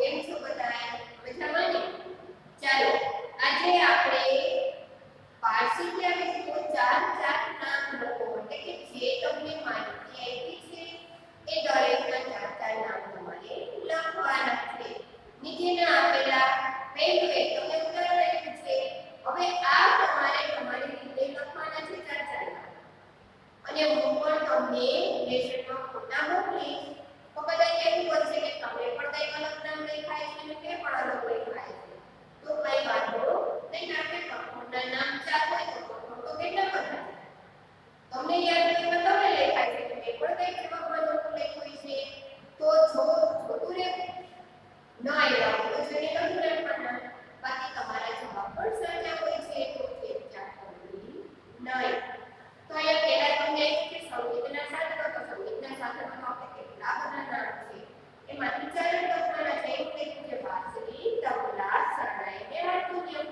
કેમ છો બધાય? મજામાં ને? ચાલો આજે આપણે પારસી વિશે ચાર નામ લખો એટલે કે જે તમને માહિતી આપી છે એ દરેકના ચાર નામ તમારે લખવાના છે. નીચેના આપેલા પહેલું એક તમને ઉદાહરણ આપ્યું છે. હવે આ તમારે તમારી રીતે લખવાના છે ચાર નામ. અને હું પણ તમને લેસનમાં ફોટા મોકલીશ. તો કદાચ એવું બનશે કે તમે પણ કઈ અલગ નામ લખાય છે અને તે પણ અલગ લખાય છે. તો કઈ વાંધો નહીં, આપણે કઠોળના નામ ચાર હોય તો કઠોળ તો કેટલા બધા છે. તમને યાદ નથી તમે લખાય છે તો મેં પણ કઈ જવાબમાં લખ્યું છે. તો જો ખોટું રહે ન આવ્યા તો જેને લખી રાખવાના. બાકી તમારા જવાબ પણ સાચા હોય છે તો ચેક કરવી નહીં. તો અહીંયા પહેલા તમને કે સંગીતના સાધનો તો સંગીતના સાધનો આપણે કેટલા બધા નામ છે. એમાંથી ચાર લખવાના છે. એક લખ્યું છે બાંસુરી, તબલા, શરણાઈ કે હાર્મોનિયમ.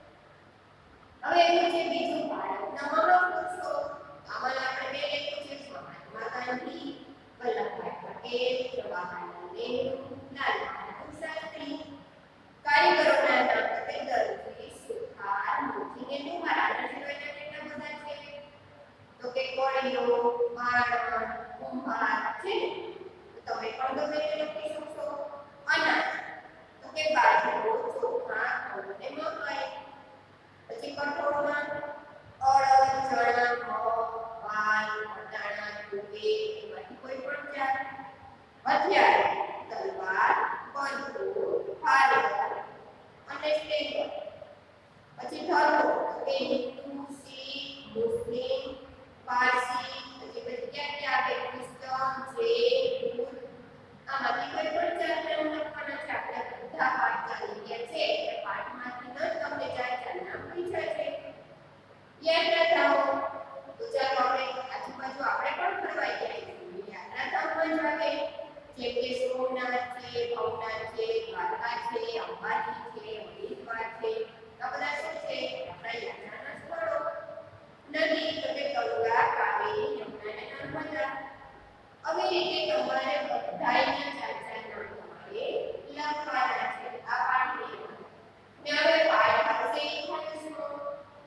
હવે એનું છે બીજું ભારતના મહાપુરુષો. આમાં આપણે બે લખ્યું છે મહાત્મા ગાંધી, વલ્લભભાઈ પટેલ, જવાહરલાલ નહેરુ, લાલ બહાદુર શાસ્ત્રી. કારીગરોના નામ છે દરજી, સુથાર, મોચી ને લુહાર. આના સિવાયના કેટલા બધા છે તો કે કોળીઓ, મારણ, કુંભાર છે. તમે પણ ગમે તે લખી શકશો. અનાજ તો કે બાજરો, ચોખા, ઘઉં ને મકાઈ. પછી કઠોળમાં અડદ, ચણા, મગ, વાલ, વટાણા, તુવેર એમાંથી કોઈ પણ ચાર. હથિયાર તલવાર, બંદૂક, ફાયર અને સ્ટેન્ડર. પછી ધર્મો તો કે હિન્દુ, શીખ, મુસ્લિમ, પારસી. પછી ક્યાં આવે ક્રિશ્ચન, જૈન, બુદ્ધ. આમાંથી કોઈ પણ ચાર નામ લખવાના છે. આપણે બધા પાઠ ચાલી ગયા છે એટલે પાઠમાંથી ન તમને ચાર નામ પૂછ્યા છે. યાદ રાખો. તો ચાલો આપણે આજુબાજુ આપણે પણ ફરવા ગયા છીએ. યાદ રાખવાનું આવે જેમ કે સોમનાથ છે, ભવનાથ છે, દ્વારકા છે, અંબાજી છે, હરિદ્વાર છે. આ બધા શું છે આપણા યાત્રાના સ્થળો. નદી તો કે ગંગા, કાવેરી, યમુના અને નર્મદા. આવી રીતે તમારે બધાયના ચાર નામ તમારે લખવાના છે આ પાઠની. ને હવે પાઠ પાસે ઇન્ફોર્મેશન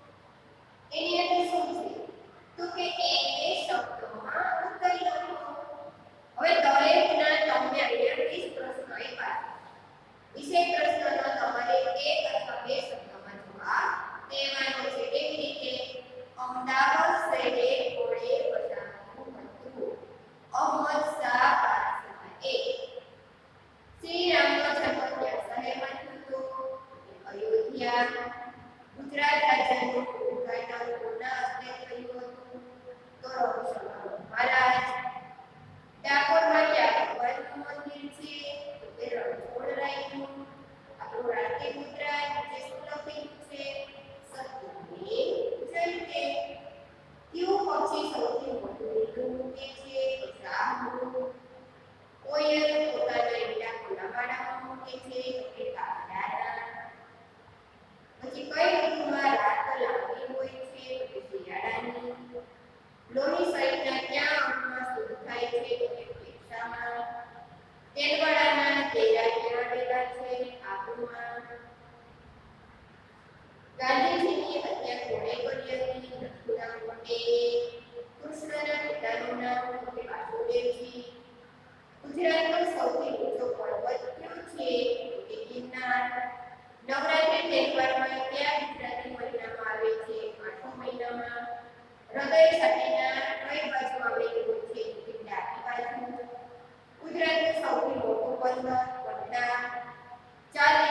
એની અંદર શું છે તો કે એ શબ્દોમાં ઉત્તર લખો. હવે દરેકના તમને અહીંયા 20 પ્રશ્નો આપ્યા છે. 20 પ્રશ્નનો તમારે એક અથવા બે શબ્દોમાં જવાબ દેવાનો છે. કેવી રીતે? અમદાવાદ શહેરે ઘોડે બધાનું હતું. અહમદ શાહ બાદશાહ એ. શ્રી રામનો જન્મ ક્યાં શહેરમાં થયો? અયોધ્યા. ગુજરાત રાજ્યનું ઉદ્ઘાટન કોના હસ્તે થયું હતું? તો રવિશંકર મહારાજ. ડાકોરમાં ક્યાં ભગવાનનું મંદિર છે? તો તે રણછોડરાયનું. આપણું રાષ્ટ્રીય મુદ્રા જે શું લખેલું છે? સત્યને જયતે. કયું પક્ષી સૌથી મોટું ઈંડું મૂકે છે? તો શાહમૃગ. કોયલ પોતાના ઈંડા ખુલ્લા માળામાં મૂકે છે? તો કે કાગડાના. પછી કઈ ઋતુમાં રાત લાંબી હોય છે? તો કે શિયાળાની. લોહી શરીરના ક્યાં અંગમાં શુદ્ધ થાય છે? તો કે ફેફસામાં. તેલવાળાના તેરા ક્યાં આવેલા છે? આબુમાં. ગાંધીજીની હત્યા કોણે કરી હતી? નથુરામ પટેલ. કૃષ્ણના પિતાનું નામ તો કે વાસુદેવજી. ગુજરાતનો સૌથી ઊંચો પર્વત કયો છે? તો કે ગિરનાર. નવરાત્રી તહેવારમાં કયા ગુજરાતી મહિનામાં આવે છે? આઠમા મહિનામાં. હૃદય સાથેના કઈ બાજુ આવેલું હોય છે? તો કે ડાબી બાજુ. ગુજરાતનું સૌથી મોટું બંદર પટના. ચાર